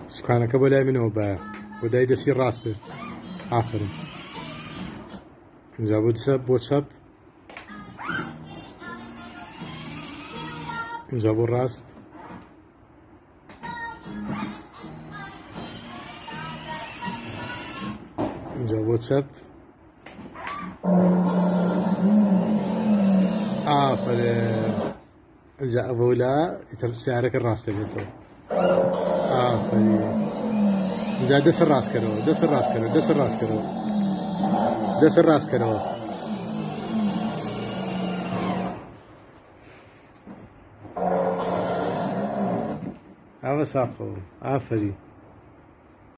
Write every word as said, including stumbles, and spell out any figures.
سوکانەکە بۆ لای منەوە بە بۆ دای دەستی ڕاستە ئافرین اینجا بۆ چەپ بۆ چەپ اینجا بۆ ڕاست اینجا بۆ چەپ ئافرین اینجا ئەوەولا ئیتر سیارەکە ڕاستە بێتەوە ئافرین اینجا دەست ڕاستکەرەوە دەست ڕاستکەرەوە دەست ڕاستکەرەوە دەست ڕاستکەرەوە ئەوە ساقەوە ئافرین